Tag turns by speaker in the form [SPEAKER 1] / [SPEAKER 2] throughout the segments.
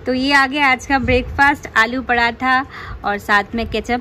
[SPEAKER 1] तो ये आ गया आज का ब्रेकफास्ट, आलू पराठा और साथ में केचप।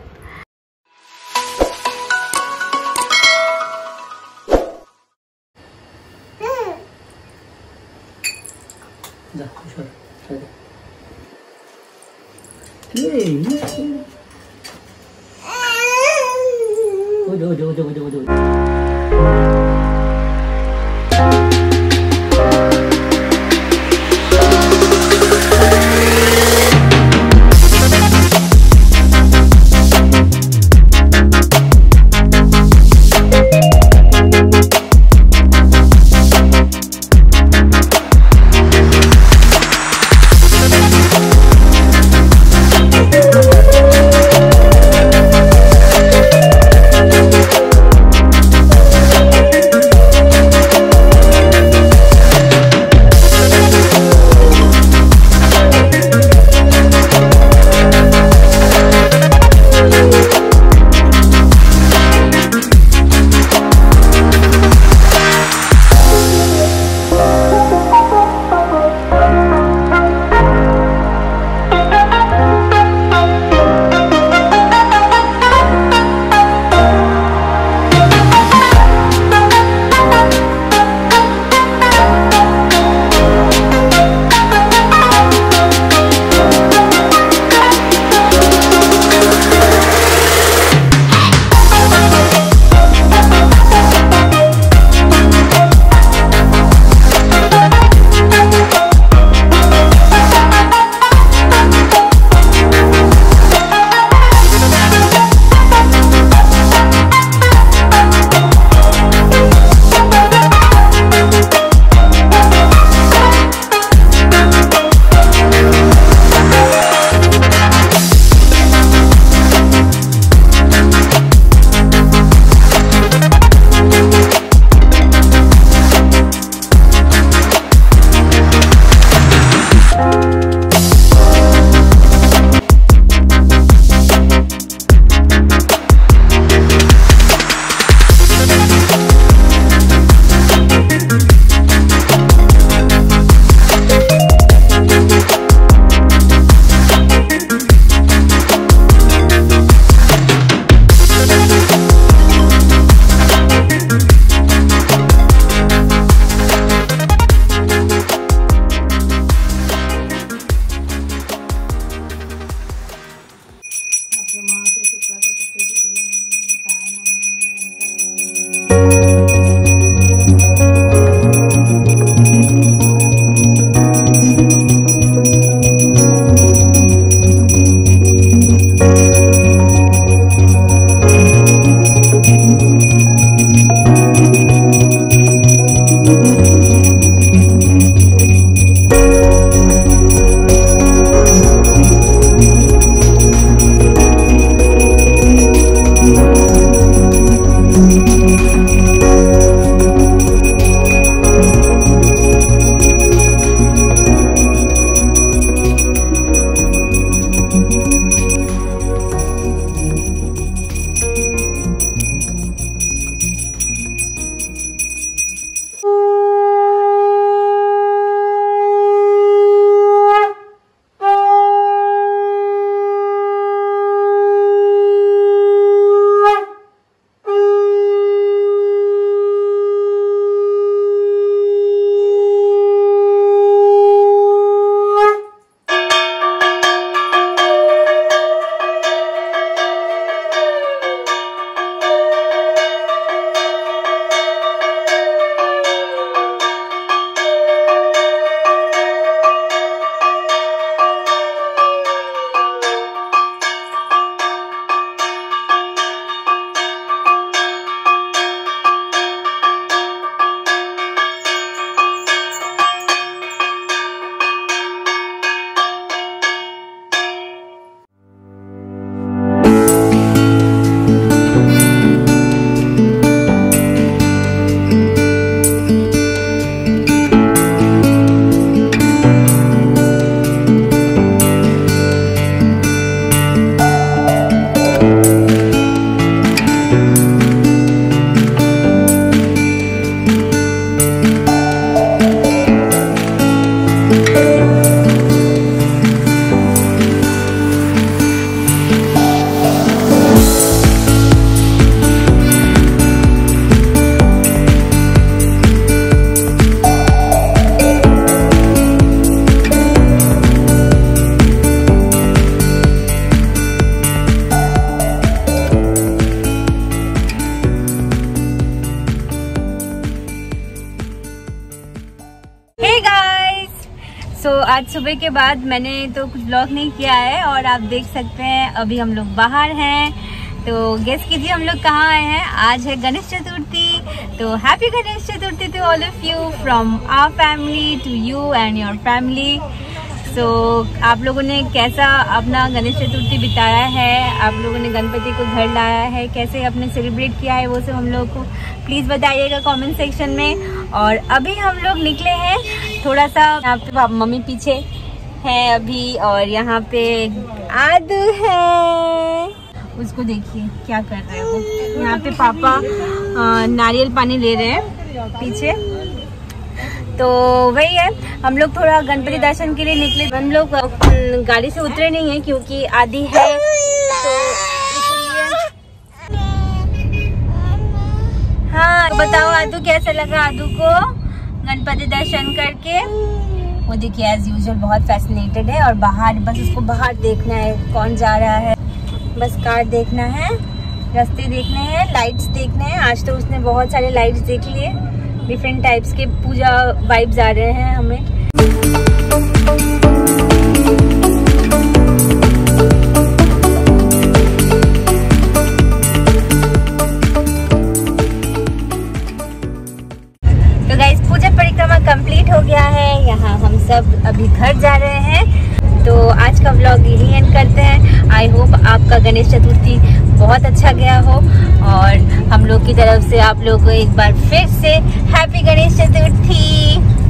[SPEAKER 1] आज सुबह के बाद मैंने तो कुछ ब्लॉग नहीं किया है और आप देख सकते हैं अभी हम लोग बाहर हैं। तो गेस कीजिए हम लोग कहाँ आए हैं। आज है गणेश चतुर्थी, तो happy Ganesh Chaturthi to all of you from our family to you and your family. तो आप लोगों ने कैसा अपना गणेश चतुर्थी बिताया है, आप लोगों ने गणपति को घर लाया है, कैसे आपने सेलिब्रेट किया है, वो सब हम लोग को प्लीज़ बताइएगा कमेंट सेक्शन में। और अभी हम लोग निकले हैं थोड़ा सा, यहाँ पे मम्मी पीछे है अभी और यहाँ पे आदू है, उसको देखिए क्या कर रहे हैं वो। यहाँ पे पापा नारियल पानी ले रहे हैं पीछे। तो वही है, हम लोग थोड़ा गणपति दर्शन के लिए निकले। हम लोग गाड़ी से उतरे नहीं है क्योंकि आदि है, तो हाँ बताओ आदू कैसा लगा आदू को गणपति दर्शन करके। वो देखिए एज यूजुअल बहुत फैसिनेटेड है और बाहर बस उसको बाहर देखना है कौन जा रहा है, बस कार देखना है, रास्ते देखने हैं, लाइट्स देखने हैं। आज तो उसने बहुत सारे लाइट्स देख लिए, डिफरेंट टाइप्स के पूजा वाइब्स आ रहे हैं हमें। तो गाइस पूजा परिक्रमा कंप्लीट हो गया है, यहाँ हम सब अभी घर जा रहे हैं। तो आज का व्लॉग यही एंड करते हैं। आई होप आपका गणेश चतुर्थी बहुत अच्छा गया हो और हम लोग की तरफ से आप लोग को एक बार फिर से हैप्पी गणेश चतुर्थी।